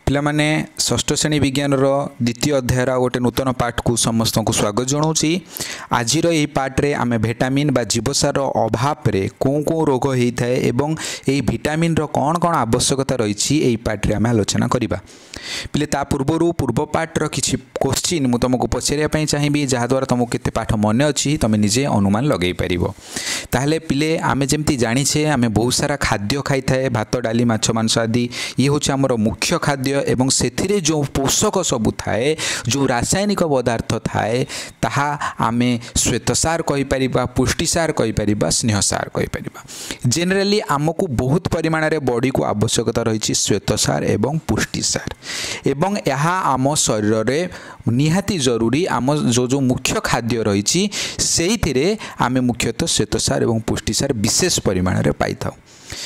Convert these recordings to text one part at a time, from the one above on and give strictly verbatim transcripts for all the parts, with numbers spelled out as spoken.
पिला माने षष्ठ श्रेणी विज्ञान द्वितीय अध्यायर गोटे नूतन पाठ को समस्त को स्वागत जनाऊँगी। आज पाठ रे आमे विटामिन बा जीवसार अभाव रे कौन कौन रोग होता है एवं यही विटामिन रो कौन कौन आवश्यकता रही पाठ रे आमे आलोचना करिबा। पिले ता पूर्व पूर्व पाठ रो किछि क्वेश्चन मु तुमको पचारिया पई चाहिबी जहाद्वारा तुमको केते पाठ मन अच्छी तुम निजे अनुमान लगे पारिबो। ताहले पिले आमे जेमती जानिछे आमे बहुत सारा खाद्य खाई थाए भात डाली माछ मांस आदि ये होछि हमर मुख्य खाद्य एवं सेथिरे जो पोषक सबु थाए जो रासायनिक पदार्थ थाए ताहा आमे श्वेतसार कहि परिबा पुष्टिसार कहि परिबा स्नेहसार कहि परिबा। जनरली आमको बहुत परिमाण रे बॉडी को आवश्यकता रही श्वेतसार एवं पुष्टिसार एवं यहाँ आम शरीर रे निहाती जरूरी आम जो जो मुख्य खाद्य रही से आमे मुख्यतः श्वेतसार एवं पुष्टिसार विशेष परिमाण रे पाई था।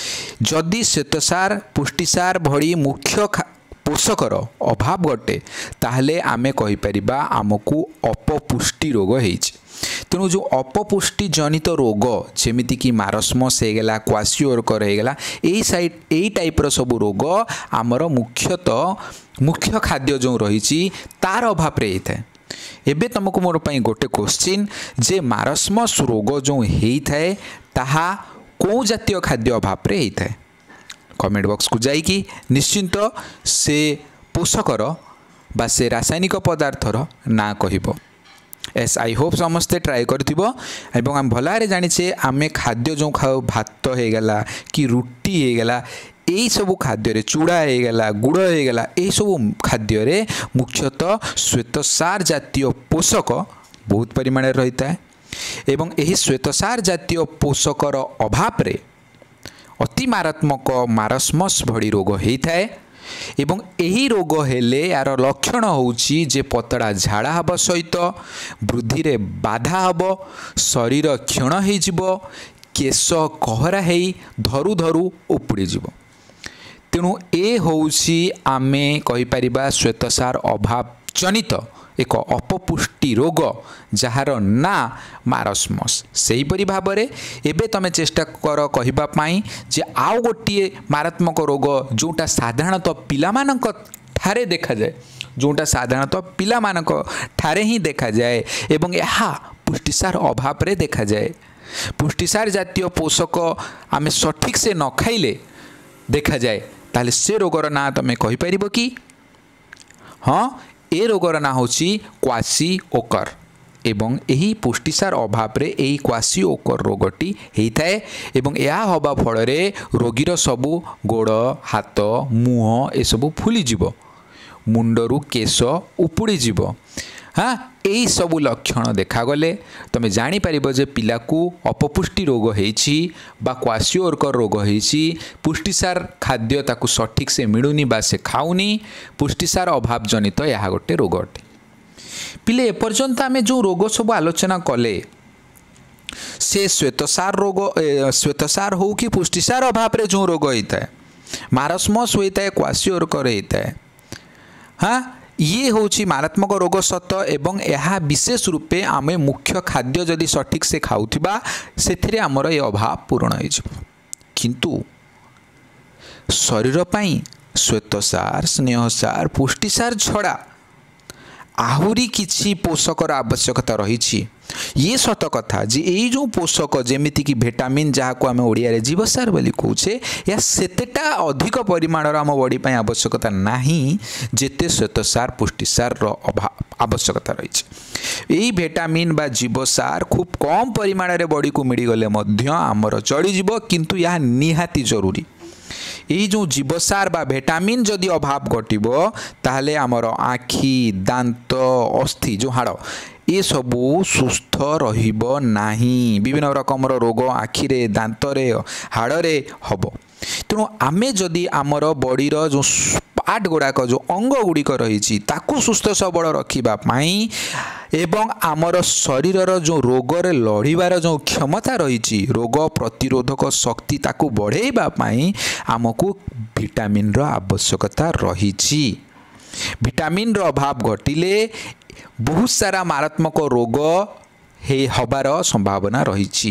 जदि श्वेतसार पुष्टिसार भली मुख्य पोषकर अभाव घटे ताहले आमे कहि परिबा आमको अपपुष्टि रोग होइछि। तेणु जो अपपुष्टि जनित रोग जेमिति कि मारस्मस हो गला क्वासिओरकर हो गला यही साइड यही टाइप रो सब रोग आमर मुख्यतः मुख्य खाद्य जो रही तार अभाव रे होता है। एबे तुमको मोर पई गोटे क्वेश्चन जे मारस्मस रोग जो होता है ताहा कौ जातीय खाद्य अभाव रे होता है कमेंट बॉक्स को जाइकी निश्चिंत से पोषकर बा से रासायनिक पदार्थर ना कहब। एस आई होप समस्ते ट्राए करथिबो एवं आम भलारे जानिछे आमे खाद्य जो खाओ भात हो गला कि रुटी हो गला यही सब खाद्य रे चूड़ा हो गला गुड़ हो गला यही सब खाद्य रे मुख्यतः श्वेतसार जातीय पोषक बहुत परिमाण रही है एवं यही श्वेतसार जातीय पोषकर अभाव रे अति मारात्मक मारस्मस भली रोग होता है एवं यही रोग हेले यार लक्षण होउची जे पतड़ा झाड़ा हब सहित वृद्धि रे बाधा हब शरीर क्षीण हो जिवो केश कहरा हेई धरु धरु उपुड़ी जिवो। तेणु ए होउची आमे कहि परिबा श्वेतसार अभाव जनित एक अपपुष्टि रोग जार ना मारस्मस। सेही परि भाव में एबे तमे चेष्टा कर कहिबा पाई जे आउ गोटे मारात्मक रोग जोटा साधारणतः पिलामानक ठारे देखा जाए जोटा साधारणतः पिलामानक ठारे ही देखा जाए एवं यहा पुष्टिसार अभाव रे देखा जाए। पुष्टिसार जातीय पोषक आमे सठिक से न खाइले देखा जाए ताले से रोगर ना तमे कहि परिबो कि हाँ ए रोगर ना होची क्वासिओकर एवं यही पुष्टिसार अभाव रे यही क्वासिओकर रोगटी होता है एवं यह हवा फल रोगीर सबू गोड़ हाथ मुह ए सबू फुली जिवो मुंडरू केश उपुड़ी जिवो। हाँ यही सबू लक्षण देखागले तुम जापर जे पिला को अपपुष्टि रोग होइछि बा क्वासिओकर रोग होइछि पुष्टिसार खाद्य ताकू सठिक से मिलूनी बा से खाऊनी पुष्टिसार अभाव जनित यह गोटे रोग अटे। पिले एपर्यंत आमे जो रोग सब आलोचना कले से श्वेतसार रोग श्वेतसार हो कि पुष्टिसार अभाव रे जो रोग होता है मारस्मस होता है क्वासिओकर होता है। हाँ ये होची मारात्मक रोग सत एवं यह विशेष रूपे आमे मुख्य खाद्य जदि सठिक से खाउथिबा सेथिरे आमर ये अभाव पूर्ण हो जिवो। किंतु शरीर पई श्वेतसार स्नेहसार पुष्टिसार छड़ा आहुरी किछि पोषकर आवश्यकता रही ये सत कथा जे यही जो पोषक जेमिति कि विटामिन जहाँ को आम ओडिया रे जीवसार बोली कहूचे या सेतेटा अधिक परिमाण आम बॉडी पई आवश्यकता नहीं जेते श्वेतसार पुष्टिसार रो अभाव आवश्यकता रही। यही विटामिन बा जीवसार खूब कम परिमाण रे बॉडी को मिल गले मध्य आमर चली जीव किंतु यह निहाती जरूरी। यही जो जीवसार बा विटामिन जदि अभाव घटिबो ताहले आमर आखि दांत अस्थि जो हाड़ ये सबू सुस्थ रहिबो नाही विभिन्न रकम रोग आखिरे दांतरे हाड़े हब। तेणु आमे जदि आमर बॉडीर जो पार्ट गुड़ाक जो अंग गुड़िक रही ताकू सुस्थ सबल रखिबा पाई एवं आमर शरीरर जो रोगरे लड़ीबार जो क्षमता रही रोग प्रतिरोधक शक्ति ताकू बढ़ेबा पाई आमको विटामिन रो आवश्यकता रही। विटामिन रो अभाव घटिले बहुत सारा मारात्मक रोग हे हबार संभावना रही।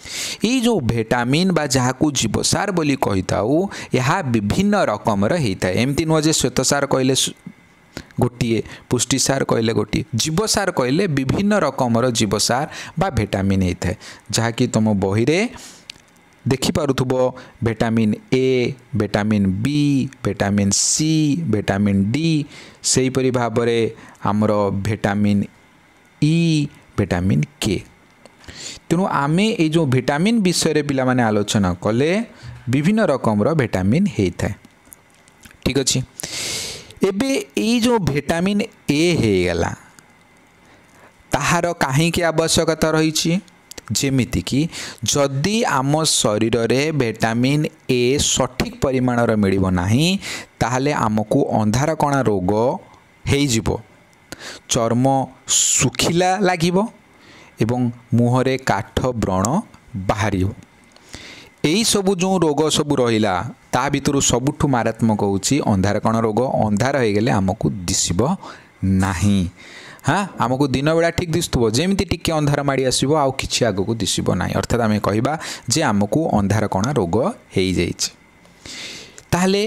ये जो विटामिन बा जहाँ को जीवसार बोली कही थाउ यह विभिन्न रकम होता है। एमती नुह जे श्वेतसार कहले गोटे पुष्टिसार कहले गोटे जीवसार कहले विभिन्न रकम जीवसार बा विटामिन होता है जहाँकि तुम बही रे देखिपु vitamin A vitamin B vitamin C vitamin D से परी भाव में आमर विटामिन ई विटामिन के। तेणु आमे ये जो विटामिन विषय पिला माने आलोचना कले विभिन्न रकम विटामिन होता है। ठीक अच्छे एबे ये जो विटामिन ए होगला ताहार कहीं आवश्यकता रही जेमिति कि जदि आम शरीर रे विटामिन ए सठिक परिमाणर मिलिबो नाही ताहले आमको अंधार कणा रोग हो चर्म सुखिला लागिबो एवं मुहरे काठ व्रण बाहर यही सबू जो रोग सबू रहिला ता भितर सबुठु मारात्मक होची अंधार कण रोग। अंधार हो गले आमको दिसबो नाही। हाँ आमको दिन बेला ठीक दिसुव जमी टिके अंधार माड़ी आसो आउ कि आग को दिसब ना अर्थात आम कहवा जे आमको अंधार कणा रोग हो ताहले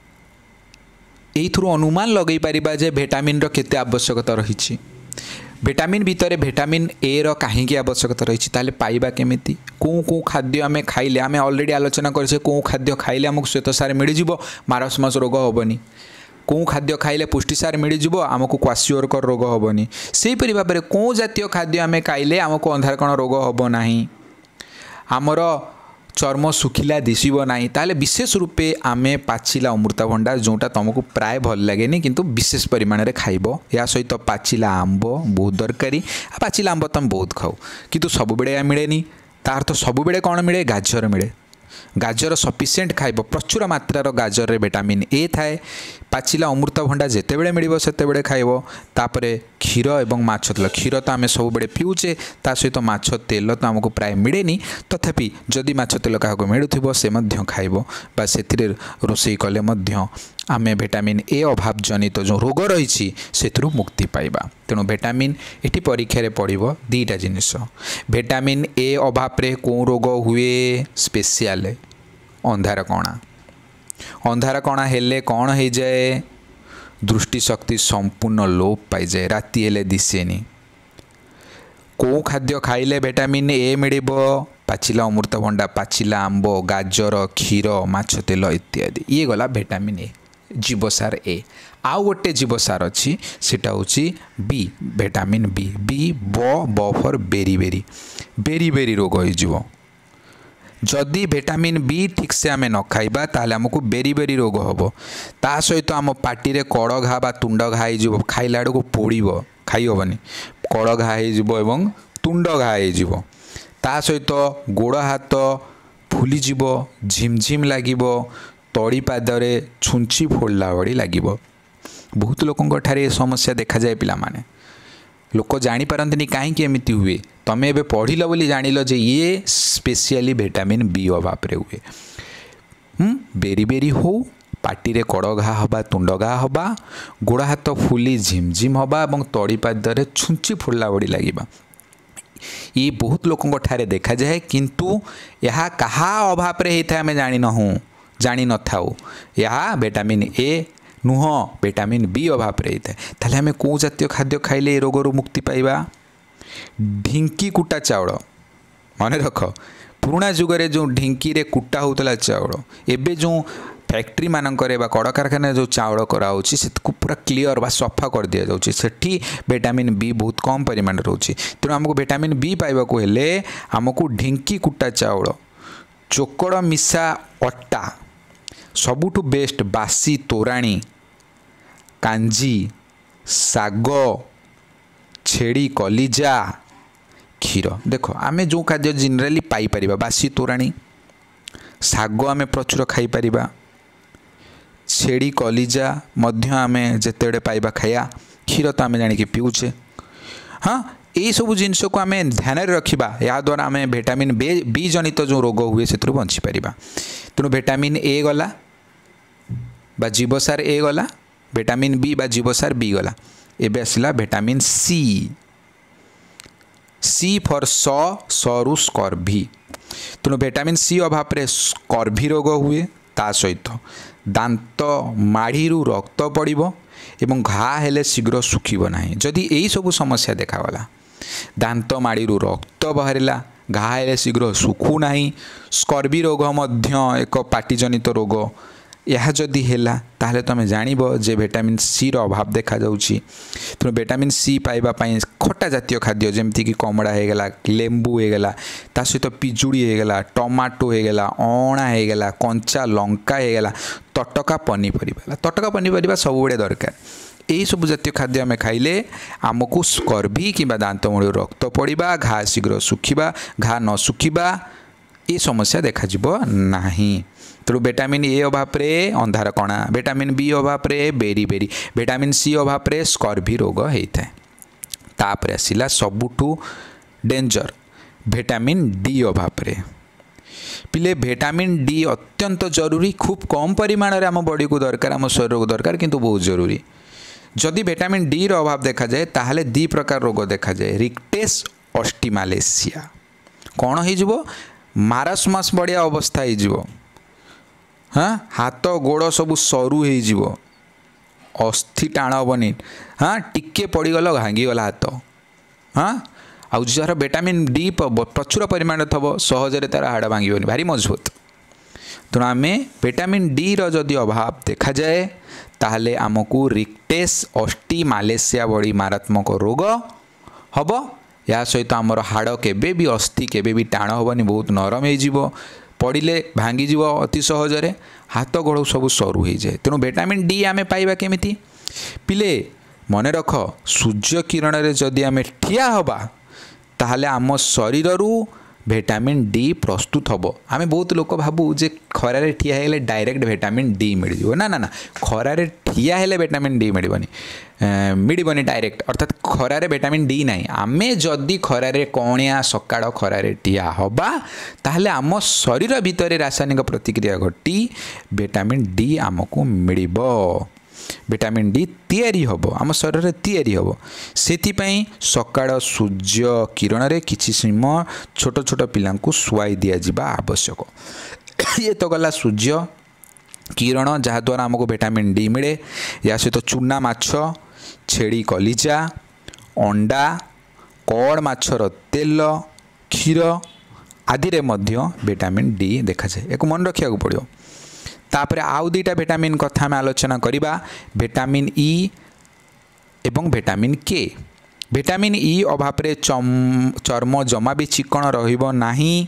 एइथुरु अनुमान लगई पारिबा जे विटामिन रो केते आवश्यकता रही। विटामिन भितर विटामिन ए रो कहीं आवश्यकता रही ताले पाइबा केमिति कौ कौ खाद्य आमे खाइले आमे ऑलरेडी आलोचना करछे कौ खाद्य खाइले आमको श्वेतसार मिल जिवो मारसमास रोग होबनी कौ खाद्य खाइले पुष्टिसार मिल जिवो आमको क्वासिओरकर रोग होबनी सेही परि भाबरे कौ जातीय खाद्य आमे खाइले आमको अंधार कण रोग होबो नाही आमर चर्म सुखिला दिशब ना ताले विशेष रूपे आमे पाचिला अमृतभंडा जोटा तुमको प्राय भल लगे किंतु विशेष परिमाण में खाइब या सहित पाचिला आंब बहुत दरकारी पाचिला आंब तुम बहुत खाओ किंतु सब बेले मिलेनी तार तो सब बेले कौन मिले गाजर मिले गाजर सफिसीयंट खाइब प्रचुर मात्रार गाजर रे विटामिन ए थाए पाचिला अमृतभंडा जिते बड़े मिल सेते बड़े खाइब तापरे क्षीर एवं माछ तेल क्षीर तो आम सब बड़े पिउचे ता सहित माछ तेल तो आमको प्राय मिलेनी तथापि जदि माछ तेल क्या मिलुथिबो से मध्य खाइब बा सेथिरे रोषेई कले मध्य आमे विटामिन ए अभाव जनित जो रोग रही से मुक्ति पाइबा। तेणु विटामिन एटी परीक्षा रे पड़िबो दीटा जिनिस विटामिन ए अभाव रे को रोग हुए स्पेशल अंधार कणा अंधार कणा हेले कौन हो जाए दृष्टि शक्ति संपूर्ण लोप पाई जाए राति हेले दिसेनी कौ खाद्य खाइले विटामिन ए मिलिबो पाचिला अमृतभंडा पाचिला आंब गाजर क्षीर माछ तेल इत्यादि ये गला विटामिन ए जीवसार ए आउ गोटे जीवसार अच्छी सेटा होची बी विटामिन बी बी ब ब for berry berry berry berry रोग हो जदि विटामिन बी ठीक से आम न खाइबा ताले हमको बेरी बेरी रोग हम ता सहित आम पाटी रे कड़ घा बा तुंड घा हो खाइला को पोड़ खाई हेनी कड़ घा हो तुंड घा हो ता सहित गोड़ हाथ फुलीज झिमझिम लगे तड़ी पादरे छुंची फोड़ला भली लगे बहुत लोकों ठारे समस्या देखा जाए पिला माने लोक जापारती कहीं एमती हुए तमें एवं पढ़ल बोली जानिल जे ये स्पेशली विटामिन बी अभाव हुए हम्म बेरी बेरी हो पाटी रे कड़ घा हवा तुंड घा हवा गोड़ हाथ फुली झिमझिम हवा और तड़ी पादरे छुंची फोड़ला भली लगे ये बहुत लोकों ठारे देखा जाए किंतु यह कहा अभाव होता है आम जानी नहूँ जानी न थाऊ यह विटामिन ए नुह विटामिन बी अभाव होता है ताले आम कौ जातीय खाद्य खाइले रोग मुक्ति पाइबा ढिंकी कुटा चाउल मन रख पुराना जुगरे जो ढिंकी रे कुटा होता चाउल एबे जो फैक्ट्री मानकरे बा कड़ कारखाना जो चाउल कराऊँच से पूरा क्लीयर बा सफा कर दि जाऊँगी सेठी विटामिन बी बहुत कम परिमाण रोचे तेणु आमको विटामिन बी पाइबा को हेले आमको ढिंकी कुटा चाउल चोकड़ मिसा अट्टा सबुठु बेस्ट बासी तोराणी कांजी साग छेड़ी कलिजा क्षीर देख आमे जो खाद्य जेनेराली पाई परिबा बासी तोराणी साग आमे प्रचुर खाई परिबा छेड़ी कलिजा मध्य आमे जेतेबेले पाइबा खाया क्षीर तो आमे जानिके पिउचे हाँ यही सब जिनस को आम ध्यान रखा या द्वारा आम विटामिन बी बी जनित जो रोग हुए से बची पार तेणु विटामिन ए गला बा जीवसार ए गला विटामिन बी बा जीवसार बी गला एबे आसला विटामिन सी सी फॉर स सरु स्कर्भी तेणु विटामिन सी अभाव में स्कर्वी रोग हुए, ता सहित दांत माढ़ी रक्त पड़ो एवं घा हेले शीघ्र सुखिब नहीं। जदि यही सब समस्या देखागला, दांत माढ़ी रक्त बाहरिला, घा हेले शीघ्र सुखु नहीं, स्कर्वी रोग मध्य एक पाटीजनित रोग, यह जदि हैला ताहले तुम जानिब जे विटामिन सी रो अभाव देखा जाउछि। तेणु विटामिन सी पाइबा पई खट्टा जातीय खाद्य जेमती कि कमड़ा हो गला, लेंबू हो गला, ता सहित पिजुड़ी हो गला, टमाटो हो गला, अणा हो गला, कंचा लंका हो गला, तटका पनीपरिबा, तटका पनीपरिबा सब बड़े दरकार। यही सब जातीय खाद्य आम खाइले आमको स्कर्वी कि दांत मूल रक्त पड़ा, घा शीघ्र सुखिबा, घा न सुखिबा ये समस्या देखाजिब नाही। तेणु विटामिन ए अभाव में अंधार कणा, विटामिन बी अभाव में बेरी बेरी, विटामिन सी अभाव में स्कर्वी रोग होता है। तापर आसिला सबुठू डेंजर विटामिन डी अभाव में। पिले विटामिन डी अत्यंत जरूरी, खूब कम परिमाण में आम बॉडी को दरकार, आम शरीर को दरकार, किंतु बहुत जरूरी। जदि विटामिन डी रो अभाव देखा जाए ताहले दी प्रकार रोग देखा जाए, रिक्टेस ऑस्टिमालेशिया कौन हो, मारास्मास बढ़िया अवस्था हो, हाँ हाथ गोड़ सब सरू हो, अस्थि टाण हेनी, हाँ टिके पड़गल भांगीगला हाथ, हाँ आउ जार विटामिन डी प्रचुर परिमाण थब सहजरे तार हाड़ भांगन, भारी मजबूत। तेणु आम विटामिन डी रो जदि अभाव देखा जाए ताहले आमको रिक्टेस ऑस्टिमालेशिया बड़ी मारात्मक रोग हम। या सहित आमर हाड़ केबे भी अस्थि केबे भी टाण हेनी, बहुत नरम हो पड़े भांगी अति सहजरे, हाथ गोड़ सब सरू हो जाए। तेणु विटामिन डी आम पाइबा केमिति पिले मन रख, सूर्य किरण रे जदि आम ठिया हबा ताहले आम शरीर रु विटामिन डी प्रस्तुत हम। आम बहुत लोक भाबू जे खरारे ठिया हेले डायरेक्ट विटामिन डी मिल जाए, ना ना ना, खरारे ठिया हेले विटामिन डी मिलबनी मिलबनी डायरेक्ट, अर्थात खरारे विटामिन डी नहीं। आमे जदि खरारे कणिया सकाळ खरारे ठिया हबा ताहले आम शरीर भितर रासायनिक प्रतिक्रिया घटी विटामिन डी आमको मिलिबो, विटामिन डी तैयारी हम, आम शरीर में तैयारी हम। से सकाळ सूर्य किरण रे किछि समय छोट छोट पिला शुआई दि जावा आवश्यक। ये तो गला सूर्य किरण जहाद्वारा आमको विटामिन डी मिले। या सहित तो चूना माछ, छेड़ी कलिजा, अंडा, कड़ माछर तेल, क्षीर आदि रे मध्य विटामिन डी देखा जाए, एक मन रखा पड़ो। तापर आउ दुईटा विटामिन कथा में आलोचना करिबा, विटामिन ई एवं विटामिन के। विटामिन ई अभाव रे चर्म जमा भी चिकण रहिबो नाही,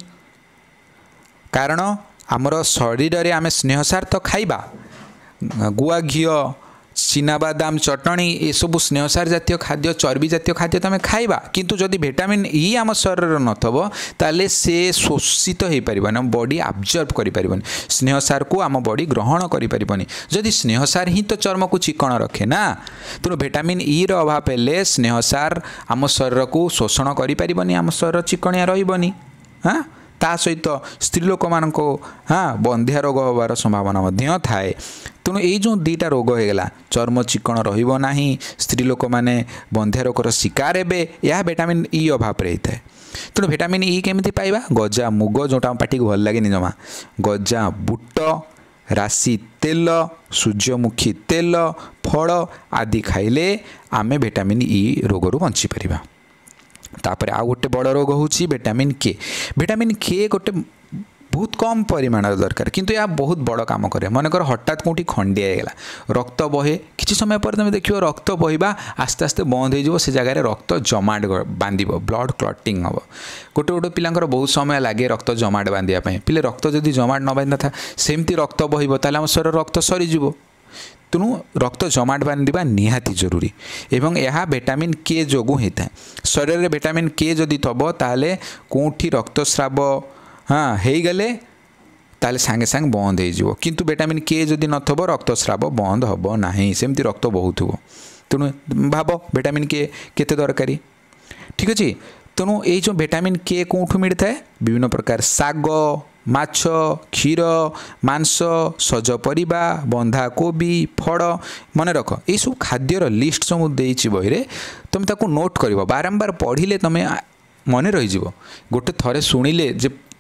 कारण आमर शरीर रे आमे स्नेहसार तो खाइबा, गुआ घी, चिनाबादाम चटणी ये सब स्नेहसार जातीय खाद्य, चर्बी जातीय खाद्य तो आम खाइबा, किंतु जदि विटामिन ई आम शरीर नथब ताले से शोषित हो पारिबनी, आम बॉडी आब्जर्व करि पारिबनी, स्नेहसार को आम बॉडी ग्रहण करि पारिबनी। जदि स्नेहसार ही तो चर्म को चिकण रखे ना, तेणु विटामिन ई रो अभाव हेले स्नेहसार आम शरीर को शोषण करि पारिबनी, आम शरीर चिकणिया रहिबनी। हाँ ता सहित स्त्री लोक मान हाँ बंधिया रोग होबार संभावना मध्य थाए। तेणु ये जो दुईटा रोग हो गला, चर्म चिकण रहिबो नाही, स्त्री लोक माने बंधिया रोगर शिकार हेबे, यह विटामिन ई अभाव रही है। तेणु विटामिन ई केमिति पाइबा, गजा मुग जोटा पाटी को भल लगे जमा, गजा बुट, राशि तेल, सूर्यमुखी तेल, फल आदि खाइले आमे विटामिन ई रोगरू बंची परिबा। तापर आ गोटे बड़ रोग होची विटामिन के। विटामिन के गोटे बहुत कम परिमाण दरकार, किंतु या बहुत बड़ काम करे। मनकर हठात कौटी खंडिया होगा, रक्त बहे, किसी समय पर तुम देखिए रक्त बहवा आस्ते आस्ते बंद हो से जगह रक्त जमाट बांध, ब्लड क्लटिंग हम। गोटे गोटे पिलांकर बहुत समय लगे रक्त जमाट बांधापी, पिले रक्त जदि जमाट न बांधा था सेमती रक्त बहब ताले आम शरीर रक्त सरीज। तेणु रक्त जमाट बांधा निहाती जरूरी, एवं यह विटामिन के जोगु होता है। शरीर में विटामिन के जदि थब ताले कौटी रक्तस्राव हाँ हो गले ताले सांगे सांगे बंद हो, किंतु विटामिन के जदि नथब रक्तस्राव बंद हम ना, सेमती रक्त बहुत हो। तेणु भाव विटामिन के केते दरकारी, ठीक अच्छे। तेणु ये जो विटामिन के कौटू मिलता है, विभिन्न प्रकार साग, माछ, क्षीर, मांस, सज परिबा, बंधा कोबी, फल, मन रख ये सब खाद्यर लिस्ट सब देछि बहिरे, तुम ताकू नोट कर, बारंबार पढ़िले तुम मन रही। गोटे थरे शुणिले जे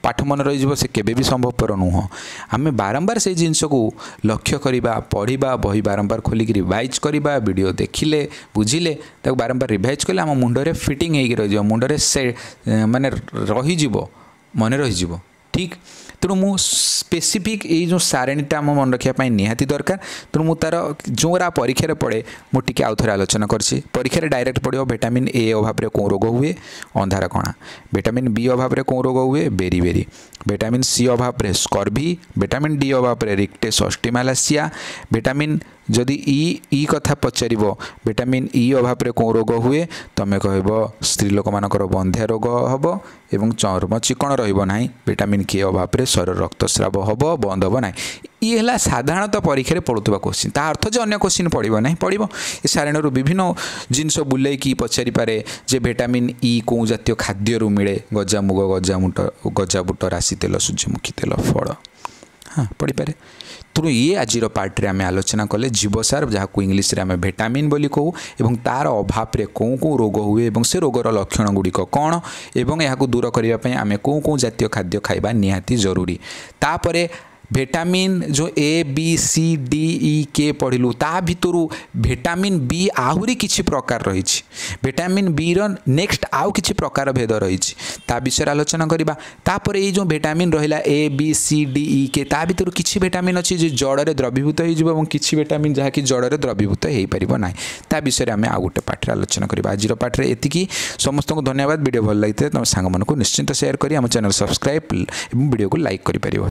पाठ मन रही से केबे भी संभवपर नुह आम बारंबार से जिनस को लक्ष्य करवा पढ़ा बही बारंबार खोलिक रिवाइज करवा वीडियो देखिले बुझिले बारंबार रिवाइज कले आम मुंडरे फिटिंग होगी रही मुंडरे से माने रही मन रही ठीक तेणु मु स्पेसिफिक ये जो सारणीटा आम मन रखापी निहाती दरकार तेणु मु तार जोरा परीक्षा पड़े मुझे आउ थे आलोचना करछि परीक्षा डायरेक्ट पड़ो विटामिन ए अभाव कौन रोग हुए अंधार कणा विटामिन बी अभाव कौन रोग हुए बेरी बेरी विटामिन सी अभाव स्कर्वी विटामिन डी अभाव रिक्टेस ऑस्टिमालासिया विटामिन जदि ई ई कथा पचार विटामिन ई अभाव कौन रोग हुए तुम कह स्त्री लोक मानकर बंध्या रोग हम एवं चर्म चिकण रहा विटामिन के अभाव शरीर रक्तस्राव हम बंद हम ना ये है साधारणतः परीक्षा पड़ुवा क्वेश्चन ता अर्थ जो अन्य क्वेश्चन पड़ो ना पड़ो ये सारण विभिन्न जिनस बुले कि पचारि पारे जे विटामिन ई कौ जातीय खाद्य मिले गजामुग गजामुट गजाबुट राशि तेल सूर्यमुखी तेल फल हाँ पढ़ी पारे तेणु ये आज पार्ट आम आलोचना कले जीवसार जहाँ को इंग्लीश आम विटामिन बोली कहू एवं तार अभाव में कौन कौन रोग हुए एवं से रोगर लक्षण गुड़िक कौन एवं यहाँ दूर करने आम कौन कौन जातीय खाद्य खाइबा निहाती जरूरी तापरे विटामिन जो A B C D E के पढ़लु ता भितर विटामिन बी आहुरी किछि प्रकार रही विटामिन बी रो नेक्स्ट आउ किछि प्रकार भेद रही ता विषय आलोचना करबा तापर ये जो विटामिन रहिला A B C D E के ता भितर किछि विटामिन अछि जे जड़रे द्रवीभूत हो जिवो एवं किछि विटामिन जहा कि जड़रे द्रवीभूत हो परिबो नाही ता विषय आमे आ गोटे पाठ आलोचना करबा आज पाठ रे एतिकी समस्त को धन्यवाद वीडियो भल लागिते तुम सांग मन को निश्चिंत शेयर करी हम चैनल सब्सक्राइब एवं वीडियो को लाइक करि परिबो।